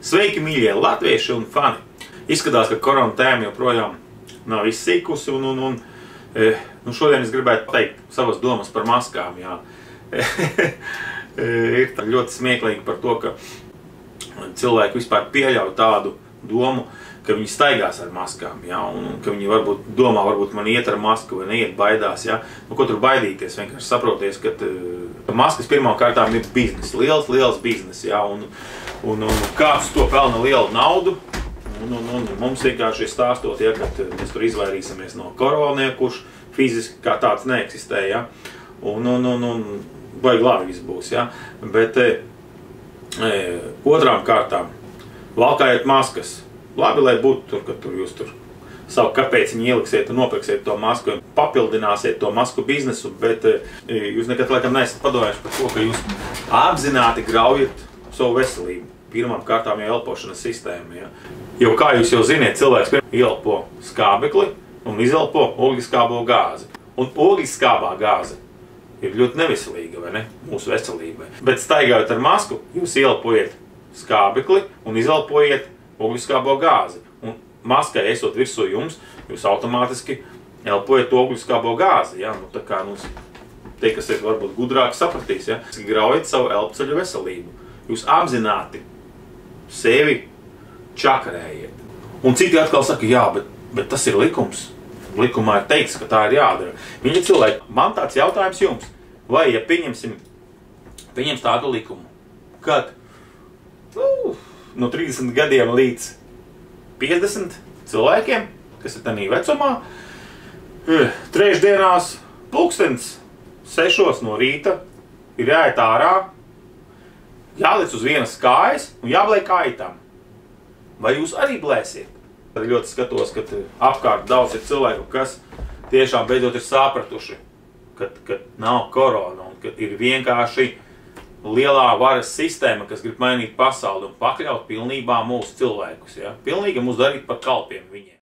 Sveiki, mīļie latvieši un fani! Izskatās, ka korona tēma joprojām nav izsīkusi, un šodien es gribētu teikt savas domas par maskām. Jā. Ir ļoti smieklīgi par to, ka cilvēki vispār pieļauj tādu domu, ka viņi staigās ar maskām, jā, un ka viņi varbūt domā, varbūt man iet ar masku vai neiet, baidās. Jā. Nu, ko tur baidīties? Vienkārši saproties, ka maskas pirmām kārtām ir biznes, liels biznes, jā, un kāds to pelna lielu naudu, un mums vienkārši stāstot, ja, ka mēs tur izvairīsimies no korona, kurš fiziski kā tāds neeksistē, ja, un baigi labi viss būs, ja, bet otrām kārtām valkājiet maskas. Labi, lai būtu tur, ka jūs tur savu kāpēciņu ieliksiet un nopirksiet to masku, papildināsiet to masku biznesu, bet jūs nekad laikam neesat padomājuši par to, ka jūs apzināti graujat savu veselību. Pirmām kārtām jau elpošanas sistēma. Ja. Jo kā jūs jau ziniet, cilvēks ielpo skābekli un izelpo ogliskābo gāzi. Un ogliskābā gāze ir ļoti neveselīga, vai ne, mūsu veselībai. Bet staigājot ar masku, jūs ielpojiet skābekli un izelpojiet ogliskābo gāzi. Un maskai esot virsū jums, jūs automātiski elpojat ogliskābo gāzi. Ja. Nu, tā kā, tie, kas ir varbūt gudrāki, sapratīs, ja. Graujat savu elpceļu veselību. Jūs apzināti sevi čakarējiet. Un citi atkal saka, jā, bet tas ir likums. Likumā ir teikts, ka tā ir jādara. Viņi cilvēki, man tāds jautājums jums. Vai, ja pieņems tādu likumu, kad no 30 gadiem līdz 50 cilvēkiem, kas ir tādā vecumā, trešdienās 6:00 no rīta ir jāiet ārā, jāliec uz vienas kājas un jāblēj kājām. Vai jūs arī blēsiet? Tad ļoti skatos, ka apkārt daudz ir cilvēku, kas tiešām beidzot ir sapratuši, ka nav korona un ka ir vienkārši lielā varas sistēma, kas grib mainīt pasauli un pakļaut pilnībā mūsu cilvēkus. Ja? Pilnīgi mūs darīt par kalpiem viņiem.